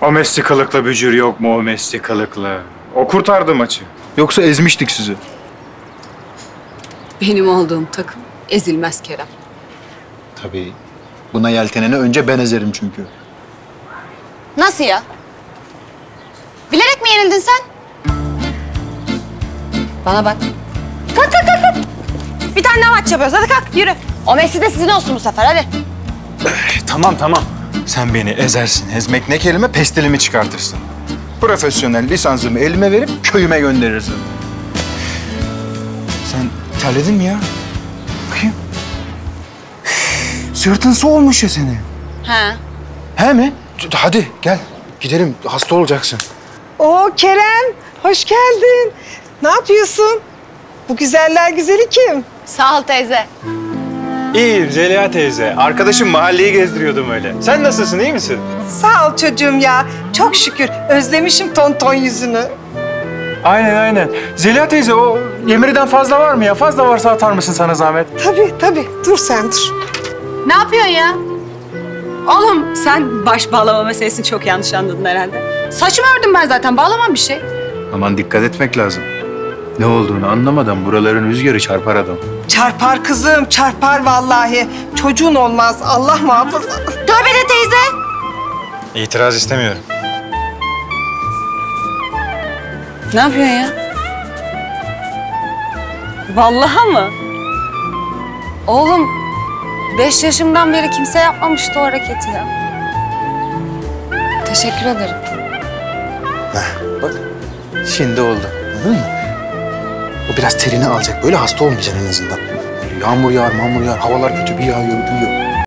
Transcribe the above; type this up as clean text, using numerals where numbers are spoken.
O Messi kılıklı bücür yok mu o Messi kılıklı? O kurtardı maçı. Yoksa ezmiştik sizi. Benim olduğum takım ezilmez Kerem. Tabii. Buna yelteneni önce ben ezerim çünkü. Nasıl ya? Bilerek mi yenildin sen? Bana bak. Kalk kalk kalk kalk. Bir tane daha maç yapıyoruz. Hadi kalk yürü. O Messi de sizin olsun bu sefer hadi. Tamam tamam. Sen beni ezersin. Ezmek ne kelime, pestilimi çıkartırsın. Profesyonel lisansımı elime verip köyüme gönderirsin. Sen terledin mi ya? Bakayım. Sırtın su olmuş ya senin. He. He mi? Hadi gel. Gidelim. Hasta olacaksın. Oo Kerem, hoş geldin. Ne yapıyorsun? Bu güzeller güzeli kim? Sağ ol teyze. İyiyim Zeliha teyze. Arkadaşım mahalleyi gezdiriyordum öyle. Sen nasılsın, iyi misin? Sağ ol çocuğum ya. Çok şükür. Özlemişim tonton yüzünü. Aynen. Zeliha teyze o Yemir'den fazla var mı ya? Fazla varsa atar mısın sana zahmet? Tabii. Dur sen dur. Ne yapıyorsun ya? Oğlum sen baş bağlama meselesini çok yanlış anladın herhalde. Saçımı ördüm ben zaten. Bağlamam bir şey. Aman dikkat etmek lazım. Ne olduğunu anlamadan buraların rüzgarı çarpar adam. Çarpar kızım, çarpar vallahi. Çocuğun olmaz. Allah muhafaza. Tövbe de teyze. İtiraz istemiyorum. Ne yapıyorsun ya? Vallahi mı? Oğlum 5 yaşımdan beri kimse yapmamıştı o hareketi ya. Teşekkür ederim. Bak şimdi oldu. Anladın mı? O biraz terini alacak. Böyle hasta olmayacaksın en azından. Böyle yağmur yağar, havalar kötü bir yağıyor.